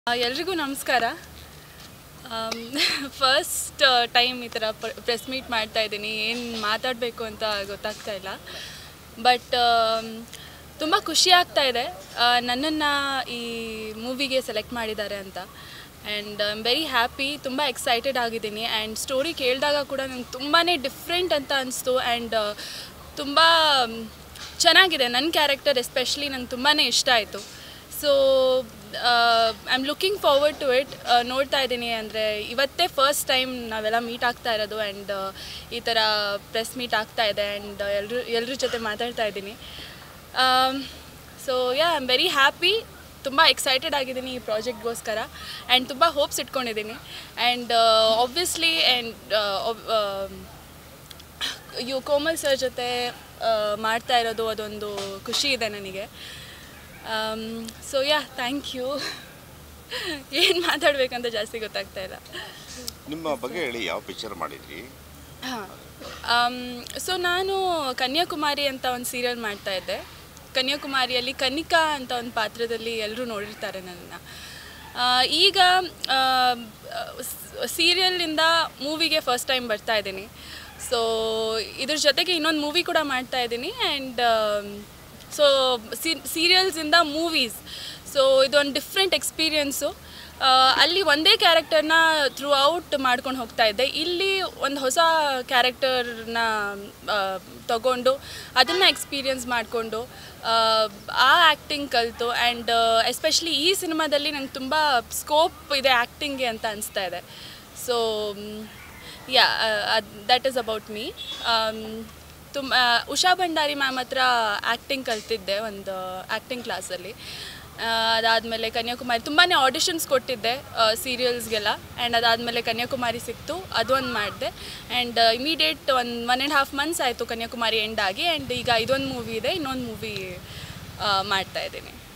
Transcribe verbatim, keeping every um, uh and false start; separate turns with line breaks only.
ಎಲ್ರಿಗೂ ನಮಸ್ಕಾರ. First time ಈ ಥರ ಪ್ರೆಸ್ ಮೀಟ್ ಮಾಡ್ತಾ ಇದ್ದೀನಿ. ಏನು ಮಾತಾಡಬೇಕು ಅಂತ ಗೊತ್ತಾಗ್ತಾ ಇಲ್ಲ. ಬಟ್ ತುಂಬ ಖುಷಿ ಆಗ್ತಾ ಇದೆ ನನ್ನನ್ನು ಈ ಮೂವಿಗೆ ಸೆಲೆಕ್ಟ್ ಮಾಡಿದ್ದಾರೆ ಅಂತ. And I am very happy. ತುಂಬ ಎಕ್ಸೈಟೆಡ್ ಆಗಿದ್ದೀನಿ. ಆ್ಯಂಡ್ ಸ್ಟೋರಿ ಕೇಳಿದಾಗ ಕೂಡ ನಂಗೆ ತುಂಬಾ ಡಿಫ್ರೆಂಟ್ ಅಂತ ಅನಿಸ್ತು. ಆ್ಯಂಡ್ ತುಂಬ ಚೆನ್ನಾಗಿದೆ. ನನ್ನ ಕ್ಯಾರೆಕ್ಟರ್ ಎಸ್ಪೆಷಲಿ ನಂಗೆ ತುಂಬಾ ಇಷ್ಟ ಆಯಿತು. So I am looking forward to it. ನೋಡ್ತಾ ಇದ್ದೀನಿ ಅಂದರೆ ಇವತ್ತೇ ಫಸ್ಟ್ ಟೈಮ್ ನಾವೆಲ್ಲ ಮೀಟ್ ಆಗ್ತಾ ಇರೋದು. ಆ್ಯಂಡ್ ಈ ಥರ ಪ್ರೆಸ್ ಮೀಟ್ ಆಗ್ತಾ ಇದೆ. ಆ್ಯಂಡ್ ಎಲ್ಲರೂ ಎಲ್ಲರ ಜೊತೆ ಮಾತಾಡ್ತಾ ಇದ್ದೀನಿ. So yeah I am very happy. ತುಂಬ ಎಕ್ಸೈಟೆಡ್ ಆಗಿದ್ದೀನಿ ಈ ಪ್ರಾಜೆಕ್ಟ್ಗೋಸ್ಕರ. ಆ್ಯಂಡ್ ತುಂಬ ಹೋಪ್ಸ್ ಇಟ್ಕೊಂಡಿದ್ದೀನಿ. And obviously and you Komal sir ಜೊತೆ ಮಾಡ್ತಾ ಇರೋದು ಅದೊಂದು ಖುಷಿ ಇದೆ ನನಗೆ. So yeah thank you. ಏನು ಮಾತಾಡಬೇಕಂತ ಜಾಸ್ತಿ ಗೊತ್ತಾಗ್ತಾ ಇಲ್ಲ.
ನಿಮ್ಮ ಬಗ್ಗೆ ಹೇಳಿ, ಯಾವ ಪಿಕ್ಚರ್ ಮಾಡಿದ್ರಿ?
ಹಾಂ, ಸೊ ನಾನು ಕನ್ಯಾಕುಮಾರಿ ಅಂತ ಒಂದು ಸೀರಿಯಲ್ ಮಾಡ್ತಾ ಇದ್ದೆ. ಕನ್ಯಾಕುಮಾರಿಯಲ್ಲಿ ಕನಿಕಾ ಅಂತ ಒಂದು ಪಾತ್ರದಲ್ಲಿ ಎಲ್ಲರೂ ನೋಡಿರ್ತಾರೆ ನನ್ನನ್ನು. ಈಗ ಸೀರಿಯಲಿಂದ ಮೂವಿಗೆ ಫಸ್ಟ್ ಟೈಮ್ ಬರ್ತಾ ಇದ್ದೀನಿ. ಸೊ ಇದ್ರ ಜೊತೆಗೆ ಇನ್ನೊಂದು ಮೂವಿ ಕೂಡ ಮಾಡ್ತಾ ಇದ್ದೀನಿ. ಆ್ಯಂಡ್ ಸೊ ಸೀರಿಯಲ್ಸಿಂದ ಮೂವೀಸ್, ಸೊ ಇದೊಂದು ಡಿಫ್ರೆಂಟ್ ಎಕ್ಸ್ಪೀರಿಯನ್ಸು. ಅಲ್ಲಿ ಒಂದೇ ಕ್ಯಾರೆಕ್ಟರ್ನ ಥ್ರೂ ಔಟ್ ಮಾಡ್ಕೊಂಡು ಹೋಗ್ತಾ ಇದ್ದೆ. ಇಲ್ಲಿ ಒಂದು ಹೊಸ ಕ್ಯಾರೆಕ್ಟರ್ನ ತಗೊಂಡು ಅದನ್ನು ಎಕ್ಸ್ಪೀರಿಯನ್ಸ್ ಮಾಡಿಕೊಂಡು ಆ ಆ್ಯಕ್ಟಿಂಗ್ ಕಲಿತು. ಆ್ಯಂಡ್ ಎಸ್ಪೆಷಲಿ ಈ ಸಿನಿಮಾದಲ್ಲಿ ನಂಗೆ ತುಂಬ ಸ್ಕೋಪ್ ಇದೆ ಆ್ಯಕ್ಟಿಂಗ್ಗೆ ಅಂತ ಅನಿಸ್ತಾ ಇದೆ. So yeah that is about me. ತುಂಬ ಉಷಾ ಭಂಡಾರಿ ಮ್ಯಾಮ್ ಹತ್ರ ಆ್ಯಕ್ಟಿಂಗ್ ಕಲ್ತಿದ್ದೆ ಒಂದು ಆ್ಯಕ್ಟಿಂಗ್ ಕ್ಲಾಸಲ್ಲಿ. ಅದಾದಮೇಲೆ ಕನ್ಯಾಕುಮಾರಿ ತುಂಬಾ ಆಡಿಷನ್ಸ್ ಕೊಟ್ಟಿದ್ದೆ ಸೀರಿಯಲ್ಸ್ಗೆಲ್ಲ. ಆ್ಯಂಡ್ ಅದಾದಮೇಲೆ ಕನ್ಯಾಕುಮಾರಿ ಸಿಕ್ತು, ಅದೊಂದು ಮಾಡಿದೆ. ಆ್ಯಂಡ್ ಇಮಿಡಿಯೇಟ್ ಒಂದು ಒನ್ ಆ್ಯಂಡ್ ಹಾಫ್ ಮಂತ್ಸ್ ಆಯಿತು ಕನ್ಯಾಕುಮಾರಿ ಎಂಡ್ ಆಗಿ. ಆ್ಯಂಡ್ ಈಗ ಇದೊಂದು ಮೂವಿ ಇದೆ, ಇನ್ನೊಂದು ಮೂವಿ ಮಾಡ್ತಾಯಿದ್ದೀನಿ.